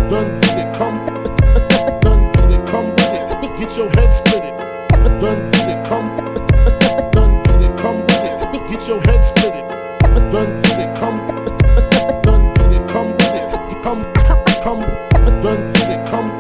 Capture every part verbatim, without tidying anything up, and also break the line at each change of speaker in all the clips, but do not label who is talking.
Done did it, come. Done did it, come with it. Get your head split it. Done did it, come. Done did it, come with it. Get your head split it. Done did it, come. Done did it, come with it. Come, come. Done did it, come.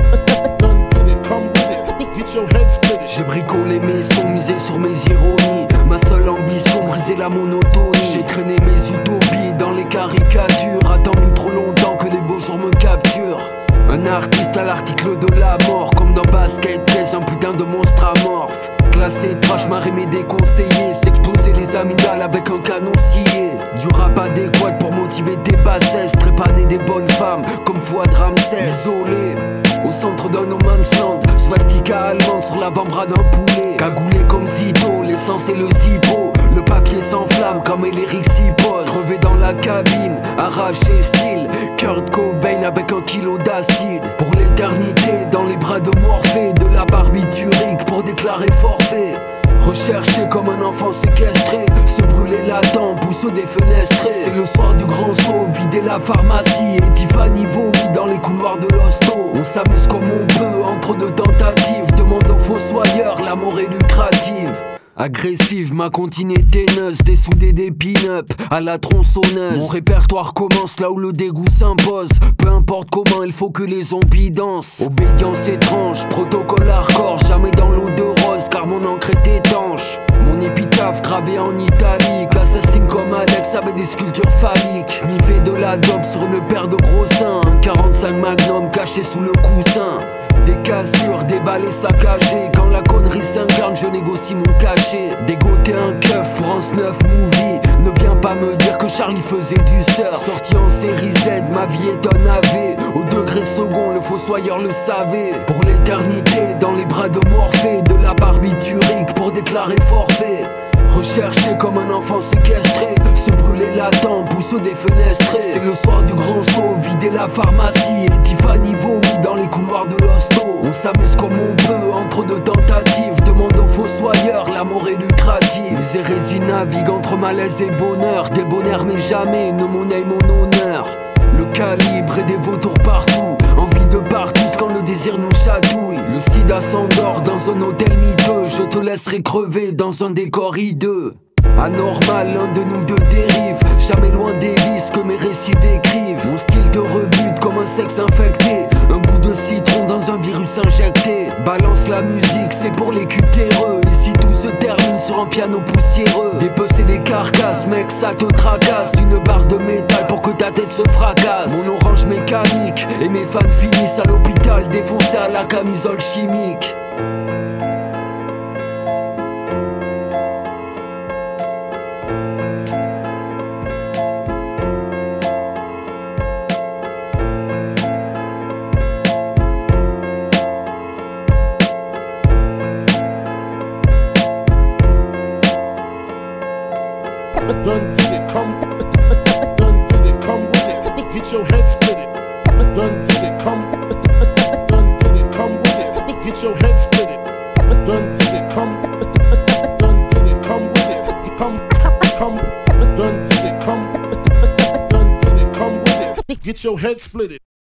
Done did it, come with it. Get your head split it.
J'ai bricolé mes sons, misé sur mes ironies. Ma seule ambition, briser la monotonie. J'ai traîné mes utopies dans les caricatures. Attendu trop longtemps que les beaux jours me capturent. Un artiste à l'article de la mort. Comme dans Basket Case, un putain de monstre amorphe. Classé trash, m'a rimé déconseillé. S'exploser les amygdales avec un canon scié. Du rap adéquat pour motiver des bassesses. Trépaner des bonnes femmes comme Fouad Ramsès. Isolé au centre d'un no man's land. Swastika allemande sur l'avant-bras d'un poulet. Cagoulé comme Zito, l'essence et le zippo. Le papier s'enflamme comme Eléric s'y pose. Crevé dans la cabine, arraché style Kurt Cobain avec un kilo d'acide. Pour l'éternité, dans les bras de Morphée. De la barbiturique pour déclarer forfait. Recherché comme un enfant séquestré. Se brûler la tempe ou se défenestrer. C'est le soir du grand saut, vider la pharmacie. Et Tiffany vomit dans les couloirs de l'hosto. On s'amuse comme on peut entre deux tentatives. Demande aux fossoyeurs, la mort est lucrative. Agressive, ma comptine est teineuse. Dessoudé des pin-up à la tronçonneuse. Mon répertoire commence là où le dégoût s'impose. Peu importe comment, il faut que les zombies dansent. Obédience étrange, protocole hardcore. Jamais dans l'eau de rose car mon encre est étanche. Mon épitaphe gravée en italique. Assassine comme Alex avec des sculptures phalliques. Sniffé de la dope sur une paire de gros seins. Un quarante-cinq magnum caché sous le coussin. Des cassures, des balais saccagés. Quand la connerie s'incarne, je négocie mon cachet. Dégoter un keuf pour un snuff movie. Ne viens pas me dire que Charlie faisait du surf. Sorti en série Z, ma vie est un A V. Au degré second, le fossoyeur le savait. Pour l'éternité, dans les bras de Morphée. De la barbiturique pour déclarer forfait. Recherché comme un enfant séquestré. Se brûler la tempe ou se défenestrer. C'est le soir du grand saut, vider la pharmacie. Et Tiffany vomit dans les couloirs de l'hosto. On s'amuse comme on peut entre deux tentatives. Demande aux fossoyeurs, la mort est lucrative. Les hérésies naviguent entre malaise et bonheur. Débonnaire mais jamais ne monnaie mon honneur. Le calibre et des vautours partout. Envie de partout quand le désir nous chatouille. Le sida s'endort dans un hôtel miteux. Je te laisserai crever dans un décor hideux. Anormal, l'un de nous deux dérive. Jamais loin des vices que mes récits décrivent. Mon style te rebute comme un sexe infecté. Un goût de citron dans un virus injecté. Balance la musique, c'est pour les cutéreux. Et si tout se termine sur un piano poussiéreux. Dépecer des carcasses, mec, ça te tracasse. Une barre de métal pour que ta tête se fracasse. Mon orange mécanique et mes fans finissent à l'hôpital. Défoncés à la camisole chimique.
Done did it, come. Done did it, come with it. Get your head split it. Done did it, come. Done did it, come with it. Get your head split it. Done did it, come. Done did it, come with it. Come, come. Done did it, come. Done did it, come with it. Get your head split it.